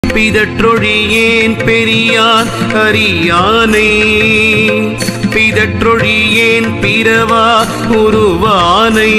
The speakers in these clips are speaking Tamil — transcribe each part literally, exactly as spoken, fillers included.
பிதற்றொழியேன் பெரியான் அறியானை பிதற்றொழியேன் பிறவா உருவானை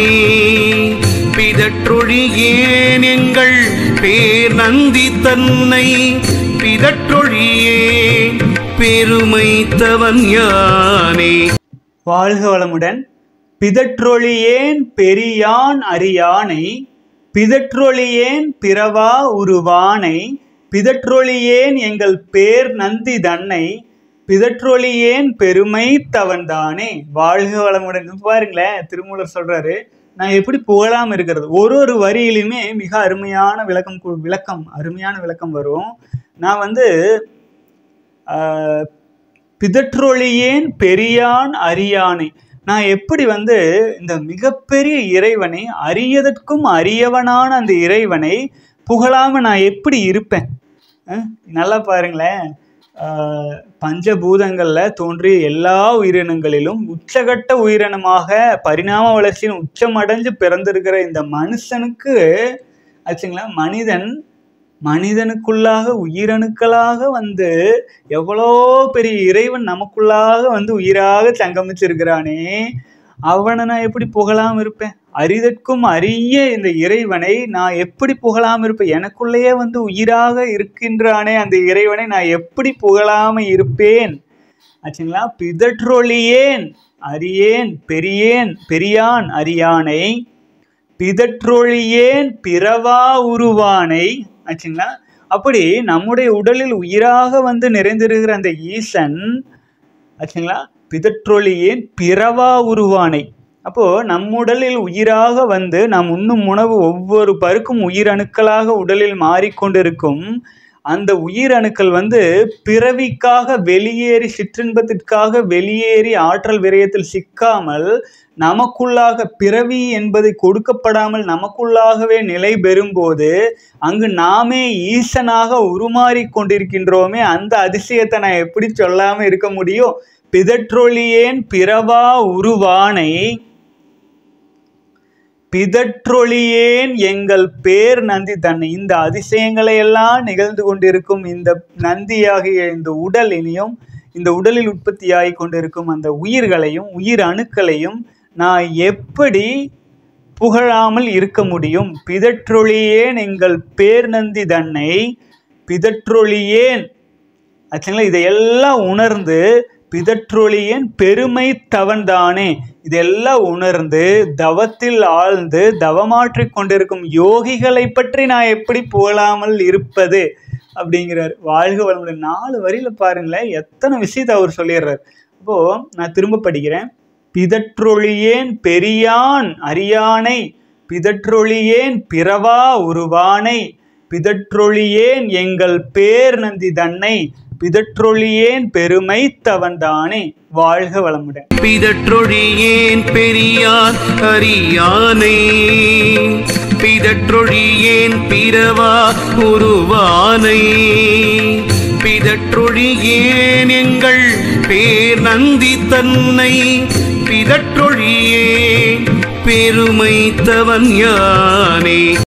பிதற்றொழியேன் எங்கள் பேர் நந்தி தன்னை பிதற்றொழியேன் பெருமைத்தவன் யானே. வாழ்க வளமுடன். பிதற்றொழியேன் பெரியான் அறியானை பிதற்றொழியேன் பிறவா உருவானை பிதற்றொழியேன் எங்கள் பேர் நந்தி தன்னை பிதற்றொழியேன் பெருமை தவன்தானே. வாழ்க வளமுடன். பாருங்களேன், திருமூலர் சொல்றாரு, நான் எப்படி புகழாம இருக்கிறது. ஒரு ஒரு வரியிலுமே மிக அருமையான விளக்கம் விளக்கம் அருமையான விளக்கம் வரும். நான் வந்து பிதற்றொழியேன் பெரியான் அறியானை, நான் எப்படி வந்து இந்த மிகப்பெரிய இறைவனை, அறியதற்கும் அரியவனான அந்த இறைவனை புகழாம நான் எப்படி இருப்பேன்? நல்லா பாருங்களேன், பஞ்சபூதங்கள்ல தோன்றிய எல்லா உயிரினங்களிலும் உச்சகட்ட உயிரினமாக பரிணாம வளர்ச்சியின் உச்சமடைஞ்சு பிறந்திருக்கிற இந்த மனுஷனுக்கு ஆச்சுங்களா, மனிதன் மனிதனுக்குள்ளாக உயிரணுக்களாக வந்து எவ்வளோ பெரிய இறைவன் நமக்குள்ளாக வந்து உயிராக சங்கமிச்சிருக்கிறானே, அவனை நான் எப்படி புகழாம இருப்பேன்? அரிதற்கும் அரிய இந்த இறைவனை நான் எப்படி புகழாம இருப்பேன்? எனக்குள்ளேயே வந்து உயிராக இருக்கின்றானே அந்த இறைவனை நான் எப்படி புகழாம இருப்பேன்? ஆச்சுங்களா. பிதற்றொழியேன் அறியேன் பெரியேன் பெரியான் அறியானை பிதற்றொழியேன் பிறவா உருவானை. ஆச்சுங்களா. அப்படி நம்முடைய உடலில் உயிராக வந்து நிறைந்திருக்கிற அந்த ஈசன் ஆச்சுங்களா, பிதற்றொழியேன் பிறவா உருவானை. அப்போ நம் உடலில் உயிராக வந்து நாம் உண்ணும் உணவு ஒவ்வொரு பருக்கும் உயிரணுக்களாக உடலில் மாறிக்கொண்டிருக்கும். அந்த உயிரணுக்கள் வந்து பிறவிக்காக வெளியேறி, சிற்றின்பத்திற்காக வெளியேறி ஆற்றல் விரயத்தில் சிக்காமல் நமக்குள்ளாக பிறவி என்பதை கொடுக்கப்படாமல் நமக்குள்ளாகவே நிலை பெறும்போது அங்கு நாமே ஈசனாக உருமாறி கொண்டிருக்கின்றோமே, அந்த அதிசயத்தை நான் எப்படி சொல்லாம இருக்க முடியும்? பிதற்றொழியேன் பிறவா உருவானை பிதற்றொழியேன் எங்கள் பேர் நந்தி தன்னை. இந்த அதிசயங்களை எல்லாம் நிகழ்ந்து கொண்டிருக்கும் இந்த நந்தியாகிய இந்த உடலினையும், இந்த உடலில் உற்பத்தியாகி கொண்டிருக்கும் அந்த உயிர்களையும் உயிர் அணுக்களையும் நான் எப்படி புகழாமல் இருக்க முடியும்? பிதற்றொழியேன் எங்கள் பேர் நந்தி தன்னை பிதற்றொழியேன். ஆச்சுங்களா. இதையெல்லாம் உணர்ந்து பிதற்றொழியேன் பெருமை தவன்தானே, இதெல்லாம் உணர்ந்து தவத்தில் ஆழ்ந்து தவமாற்றி கொண்டிருக்கும் யோகிகளை பற்றி நான் எப்படி புகழாமல் இருப்பது அப்படிங்கிறார். வாழ்க வளமுடன். நாலு வரியில பாருங்களேன், எத்தனை விஷயத்தை அவர் சொல்லிடுறார். அப்போ நான் திரும்ப படிக்கிறேன். பிதற்றொழியேன் பெரியான் அறியானை பிதற்றொழியேன் பிறவா உருவானை பிதற்றொழியேன் எங்கள் பேர் நந்தி தன்னை பிதற்றொழியேன் பெருமை தவன்தானே. வாழ்க வளமுடன். பிதற்றொழியேன் பெரியான் அறியானை பிதற்றொழியேன் பிறவா உருவானை பிதற்றொழியேன் எங்கள் பேர் நந்தி தன்னை பிதற்றொழியேன் பெருமைத்தவன் யானே.